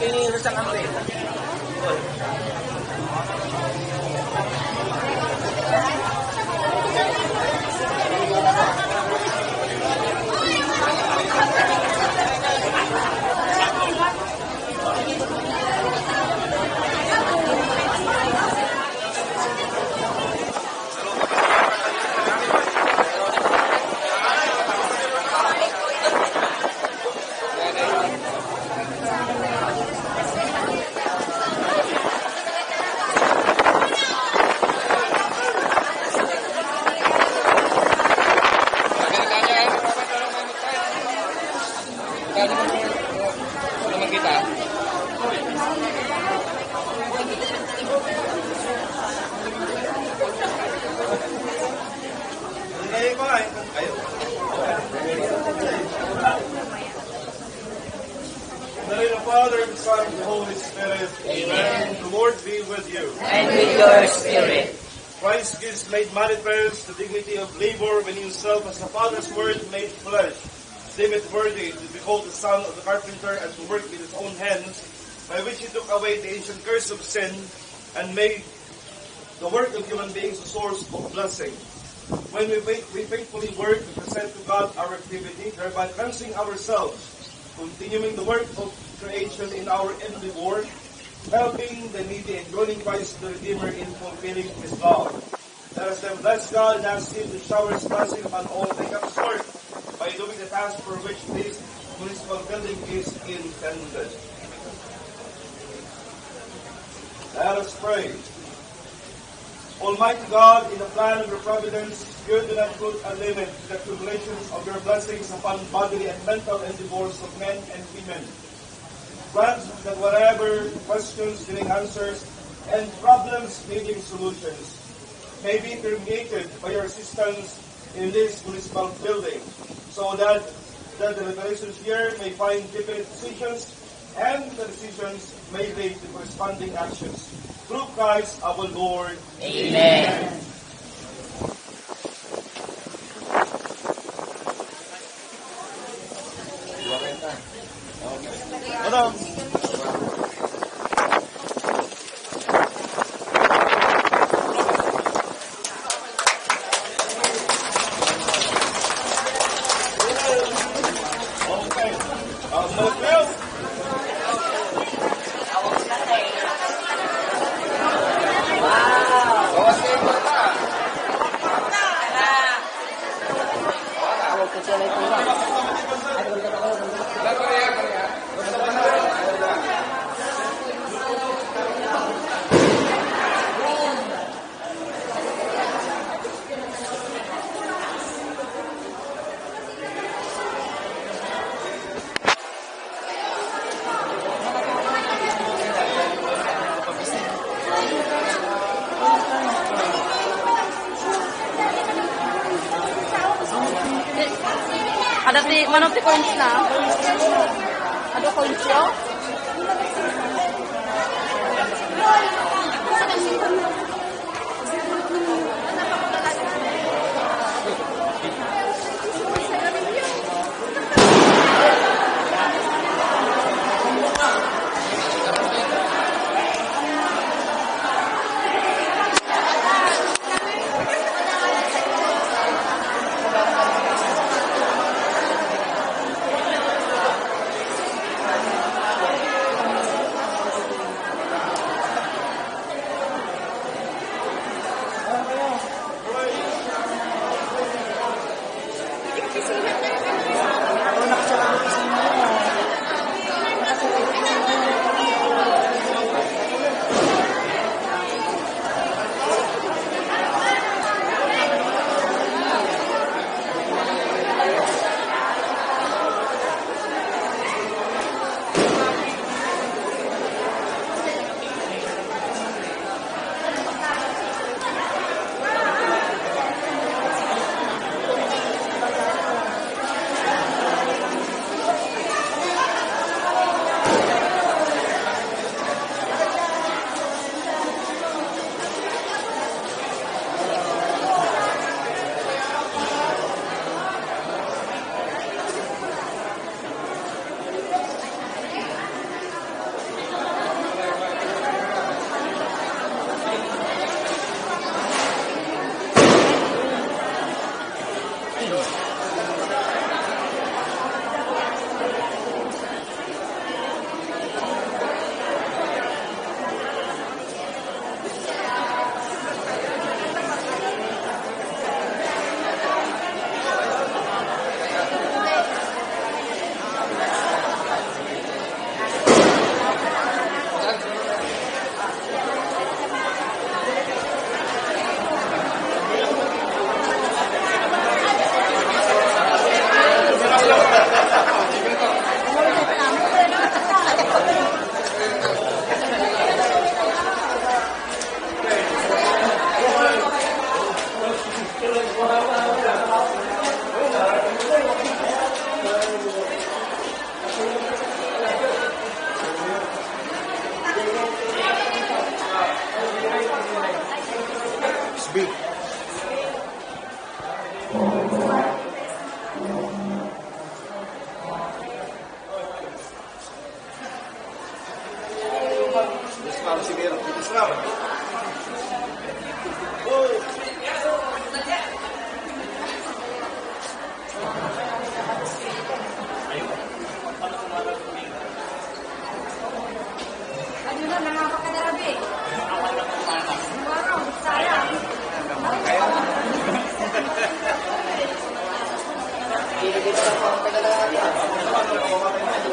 Father, and the Son, and the Holy Spirit. Amen. The Lord be with you. And with your spirit. Christ gives made manifest the dignity of labor when himself as the Father's word made flesh, deemed it worthy to behold the Son of the carpenter and to work with his own hands, by which he took away the ancient curse of sin and made the work of human beings a source of blessing. When we faithfully work, we present to God our activity, thereby cleansing ourselves, continuing the work of creation in our endeavor, helping the needy and joining Christ the Redeemer in fulfilling His law. Let us then bless God and ask Him to shower His blessing upon all take up His work by doing the task for which this municipal building is intended. Let us pray. Almighty God, in the plan of your providence, you do not put a limit to the accumulations of your blessings upon bodily and mental endeavors of men and women. Grant that whatever questions needing answers and problems needing solutions may be permeated by your assistance in this municipal building, so that the deliberations here may find definite decisions and the decisions may lead to corresponding actions. Through Christ our Lord. Amen. Madam. Manong ti coins na. Ano coins yun? para si Mero. Islam. Oh. Ano na, nakapakadarabi. Marong, sayang. Hindi dito sa pangkagalahan.